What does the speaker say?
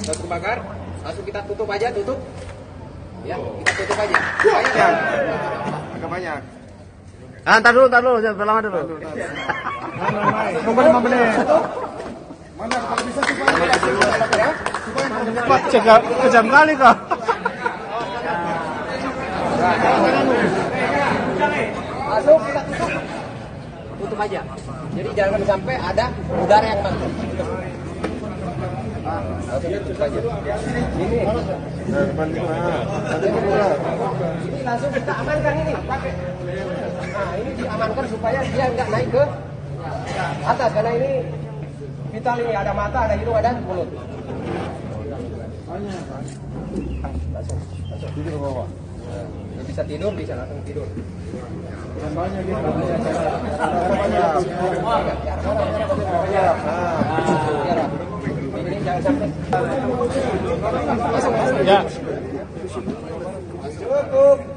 Udah terbakar, langsung kita tutup aja, tutup. Ya, kita tutup aja. Agak banyak. Ah, ntar dulu, lama dulu. Tunggu 5 menit. Mana kalau bisa supaya Wah, kejam kali kok. Langsung kita tutup. Tutup aja. Jadi jangan sampai ada udara yang masuk. Langsung tutup aja. Ini langsung kita amankan ini. Nah, ini diamankan supaya dia nggak naik ke atas karena ini vital, ini ada mata, ada hidung, ada mulut. Langsung. tidur ke bawah. Nggak bisa tidur, bisa langsung tidur. Contohnya gitu. Ini jangan sampai. Ya. Cukup.